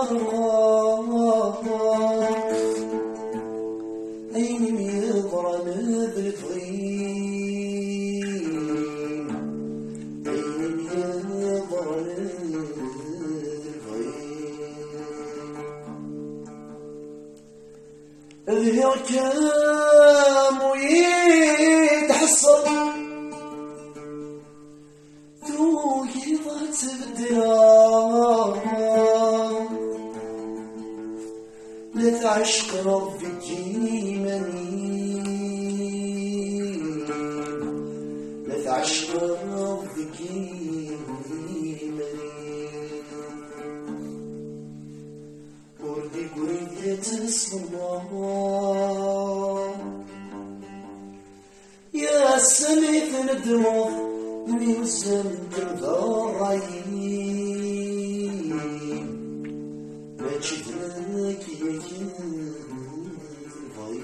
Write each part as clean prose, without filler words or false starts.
أين يضرب بالفغيم أين يضرب بالفغيم ذهر كام ويتحصر توقي ضغط بدرام لا تعشق ربي جيمني لا تعشق ربي جيمني وردي قريب تصبر يا سميت ندمر من زمن الضرايب ما تشدنك يا كنفاي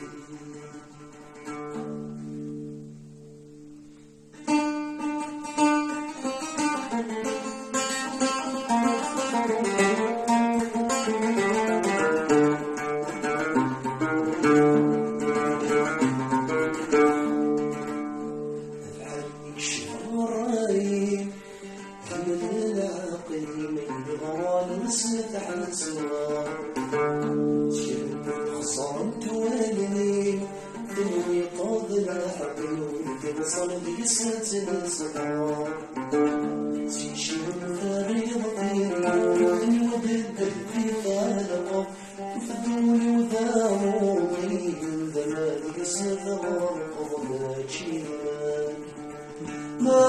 خصمت والدي دنيا قاضي حبيبي صلبي ستنسى تيجي فريضتي ودني وبدل في خلقه وفدوني وذاموني ذمالي سنغر ما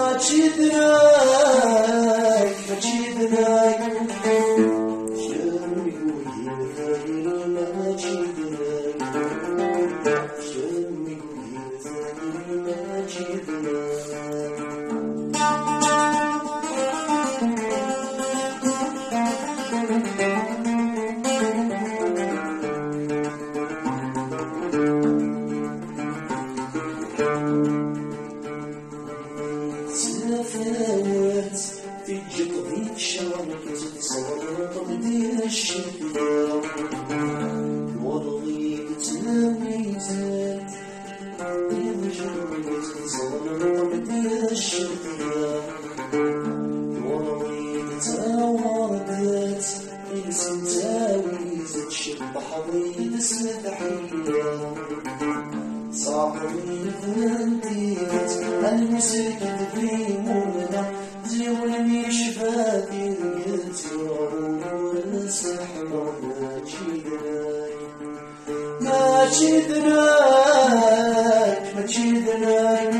تشدناك ما تشدناك سنفوت تجي قضيت شعرك تتصور تقدير الشفاء وضغي تنويتك يرجعك تتصور تقدير الشفاء وضغي تاوردت إنسان تاويز تشبح ضيد سنتحية صاحبي فهمتيت المسك تبريمونا زيوني شفاتي قلت يا سحمر ما تشدناك ما تشدناك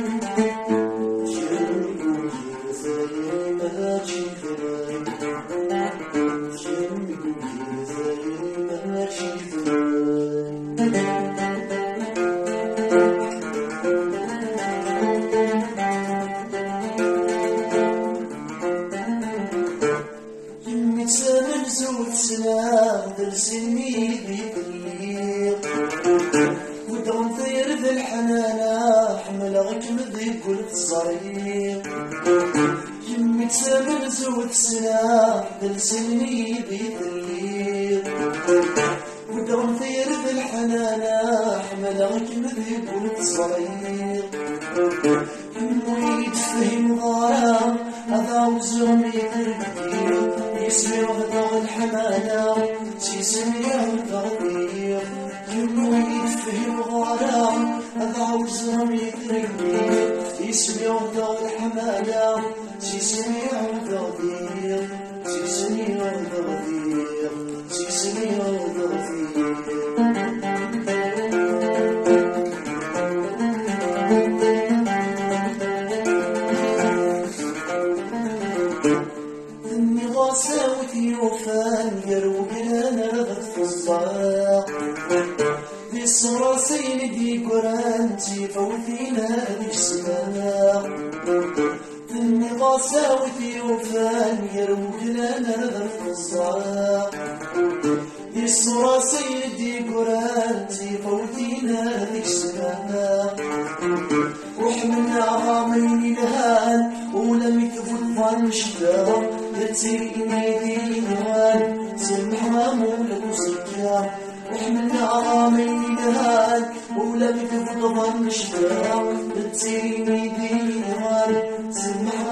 سلام درسني بيقليق ودون ثير ذي الحنانة حمل غكم ذي قلت صريق يمي تسامن زود سلام درسني بيقليق ودون ثير ذي الحنانة حمل غكم ذي قلت صريق يمي تفهم غرام هذا وزرمي تربيق يسمي وغدغ الحمانة سيسمي وغدغ يموي يفهم غرام هذا وزرم يتربيق يسمي وغدغ الحمانة سيسمي وغدغ سيسمي وغدغ سيسمي وغدغ غاسوتي وفان يروق لنا غف الصاق ذي الصراصين دي قرانتي فوثينا ذي السماق ذي غاسوتي وفان يروق لنا غف الصاق ذي الصراصين دي قرانتي فوثينا ذي السماق وحملنا عامين الهان ولم يكفوا الظن شدار يتسيني ديوان سمحام غرامي نهان ولا بك في ضمن الشتاء تسيريني ديوان سمح